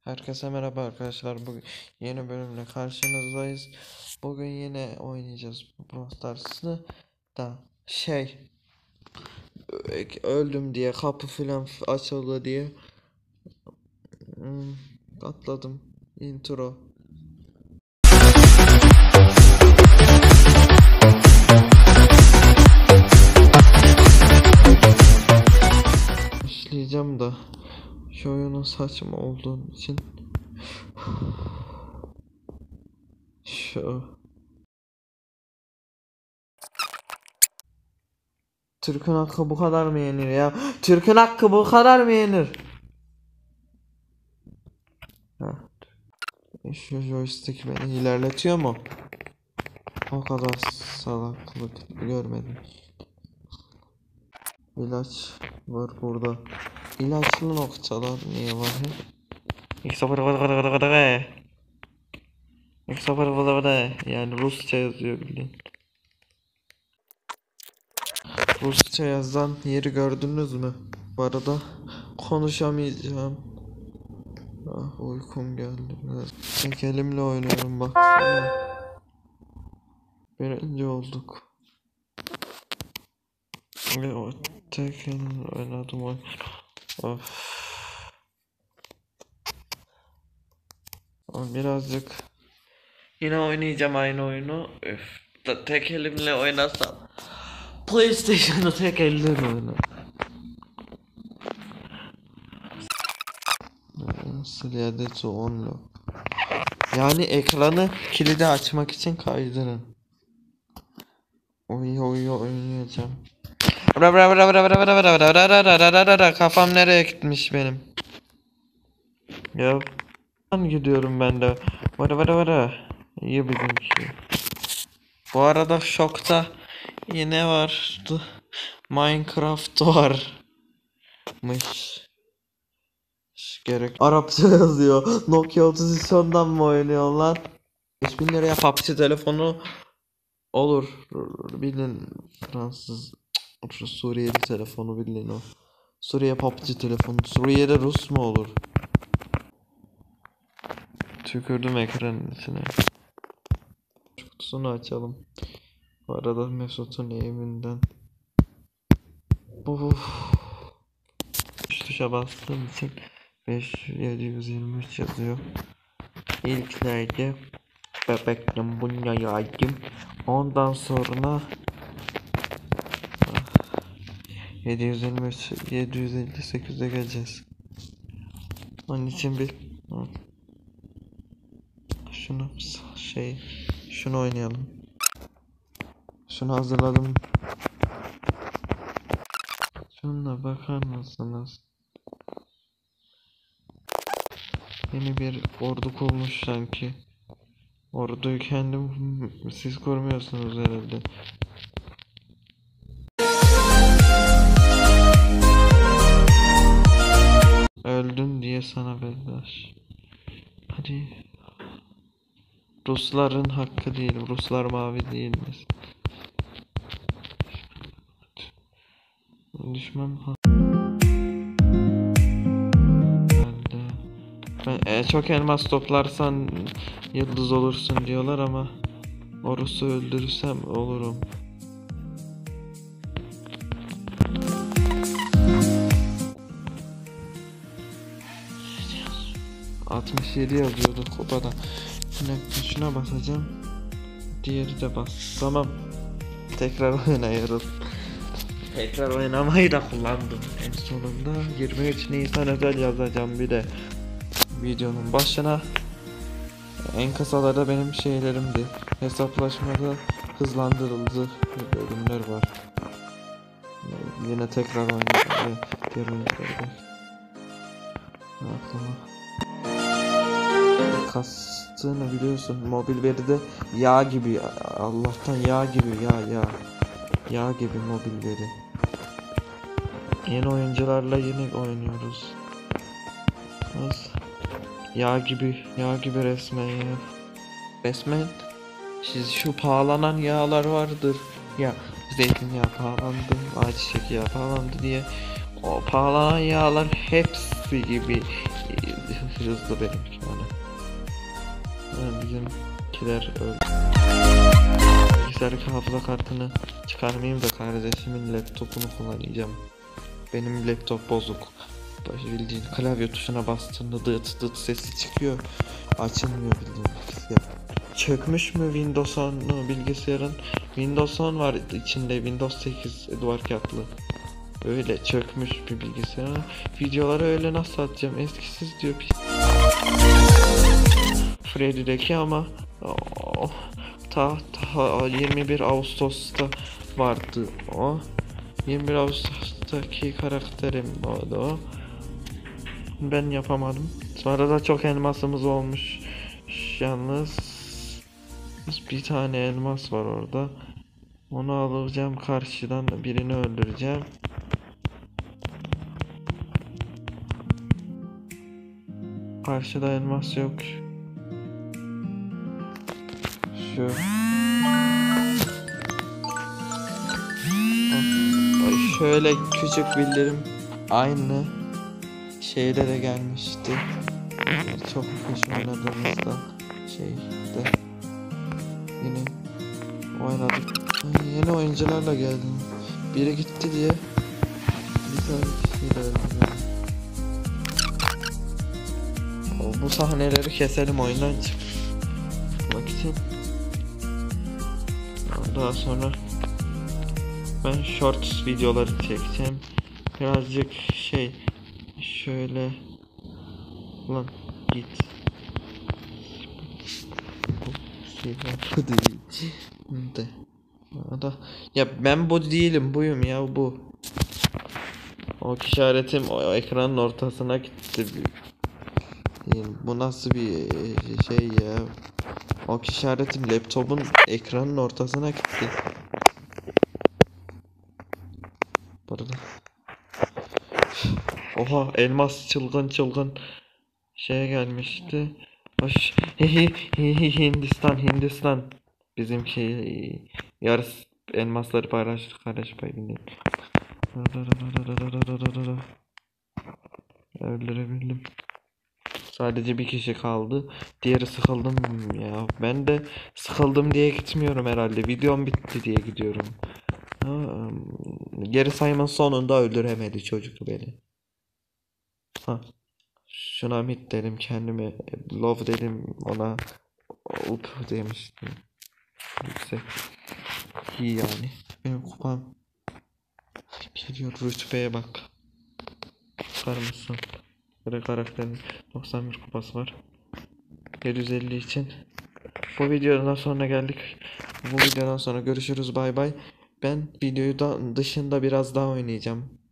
Herkese merhaba arkadaşlar. Bugün yeni bölümle karşınızdayız. Bugün yine oynayacağız Brawl Stars'ı da öldüm diye kapı filan açıldı diye atladım. Intro. Başlayacağım da şu oyunun saçma olduğu için Türk'ün hakkı bu kadar mı yenir ya? Türk'ün hakkı bu kadar mı yenir? Şu joystick beni ilerletiyor mu? O kadar salaklık görmedim. İlaç var burada. İlaçlı noktalar niye var hep? Yani Rusça yazıyor bildiğin. Rusça yazan yeri gördünüz mü? Bu arada konuşamayacağım. Uykum geldi biraz. Tek elimle oynuyorum baksana. Birinci olduk. Ve o tek elimle oynadım oyun. Of. Birazcık yine oynayacağım aynı oyunu. Tek elimle oynasam. PlayStation'da tek elle oynar. Slider to unlock. Yani ekranı kilidi açmak için kaydırın. Oynayacağım. Kafam nereye gitmiş benim? Ya gidiyorum ben de. İyi bizimki. Bu arada şokta yine vardı. Minecraft varmış. Gerek. Arapça yazıyor. Nokia 3310'dan mı oynuyorlar? 3000 liraya PUBG telefonu olur. Bilin Fransız Suriyeli telefonu bilin o. Suriye PUBG telefonu. Suriye'de Rus mu olur? Tükürdüm ekranın içine. Kutusunu açalım. Bu arada Mesut'un evinden. Tuşa bastığım için 5723 yazıyor. İlk neydi? Bebekle bunu yaydım. Ondan sonra 723 758'e geleceğiz. Onun için bir şunu oynayalım. Şunu hazırladım. Şuna bakar mısınız? Yeni bir ordu kurmuş sanki. Orduyu kendim siz kurmuyorsunuz herhalde. Öldün diye sana verdiler. Hadi. Rusların hakkı değil. Ruslar mavi değildir. Düşman çok elmas toplarsan yıldız olursun diyorlar ama Orus'u öldürürsem olurum. ...67 yazıyordu kupada. Şuna basacağım. Diğeri de bas. Tamam. Tekrar oynuyoruz. Tekrar oynamayı da kullandım. En sonunda 23 Nisan özel yazacağım bir de. Videonun başına. En kısalarda benim şeylerimdi. Hesaplaşmada hızlandırıldı bölümler var. Yine tekrar oynayacağım. Diğer oyuncuları kastığını biliyorsun. Mobil veride yağ gibi. Allah'tan yağ gibi yağ gibi mobil veri. Yeni oyuncularla yeni oynuyoruz. Nasıl? Yağ gibi resmen ya. Resmen şu pahalanan yağlar vardır. Ya zeytinyağı pahalandı, ayçiçek yağı pahalandı diye o pahalanan yağlar hepsi gibi hızlı benimki yani. Bizimkiler öyle. Bilgisayar hafıza kartını çıkarmayayım da kardeşimin laptopunu kullanacağım. Benim laptop bozuk. Bildiğin klavye tuşuna bastığında dıt dıt sesi çıkıyor. Açılmıyor bildiğin bilgisayar. Çökmüş mü Windows 10'u bilgisayarın? Windows 10 var içinde, Windows 8 duvar kağıtlı. Öyle çökmüş bir bilgisayar. Videoları öyle nasıl atacağım? Eskisiz diyor. Freddy'deki ama ta 21 Ağustos'ta vardı o. 21 Ağustos'taki karakterim o. Ben yapamadım. Sonra da çok elmasımız olmuş. Yalnız bir tane elmas var orada. Onu alacağım, karşıdan birini öldüreceğim. Karşıda elmas yok. Şu. Şöyle küçük bildirim. Aynı şeyde de gelmişti. Çok hoş oynadığımızda şeyde yine oynadık. Yeni oyuncularla geldim. Biri gitti diye bir tane kişiyle öldüm. Bu sahneleri keselim oyundan çıkmak için. Daha sonra ben shorts videoları çekeceğim. Birazcık şöyle lan git. Bu değil. De. Ya ben bu değilim, buyum ya bu. O işaretim o ekranın ortasına gitti. Bu nasıl bir şey ya? O işaretim laptopun ekranın ortasına gitti. Burada. Oha, elmas çılgın şeye gelmişti. Hoş. Hindistan. Bizimki yarısı elmasları paylaştık, kardeş payı. Öldürebildim. Sadece bir kişi kaldı. Diğeri sıkıldım ya. Ben de sıkıldım diye gitmiyorum herhalde. Videom bitti diye gidiyorum. Geri sayımın sonunda öldüremedi çocuk beni. Şuna mid dedim kendime. Love dedim ona. Up demiştim. Yüksek. İyi yani. Benim kupam geliyor, rütbeye bak. Bakar mısın? Böyle karakterin 91 kupası var. 750 için. Bu videodan sonra geldik. Bu videodan sonra görüşürüz, bay bay. Ben videoyu da dışında biraz daha oynayacağım.